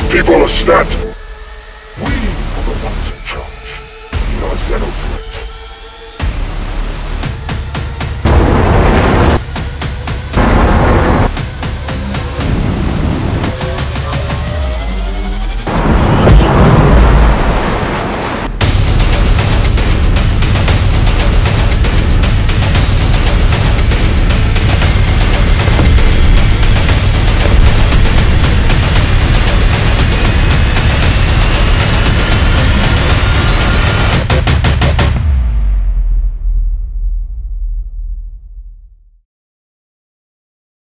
People are stand. We are the ones in charge. We are Xenophilists.